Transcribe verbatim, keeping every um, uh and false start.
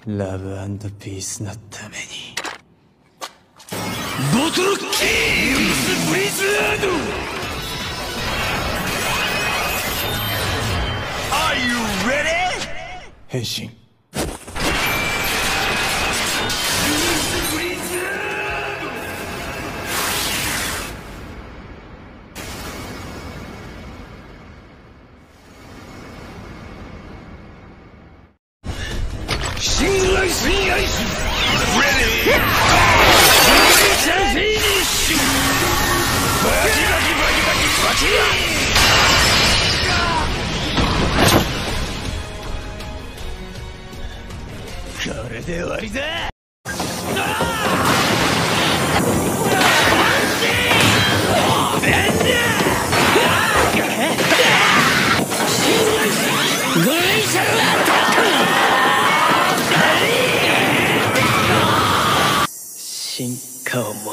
ラブ&ピースのために。 ボトルキースブリザード Are you ready? 変身。 シングライスインアイス Ready? フィニッシュバキバキバキバキバキこれで終わりだ。 進化を